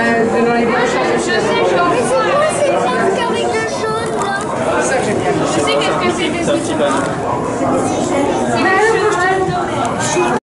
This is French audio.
dans les broches. Je sais, mais c'est quoi ces trucs avec le jaune là? C'est ça que j'aime bien. Je sais qu'est-ce que c'est des C'est un petit étudiants. pan. C'est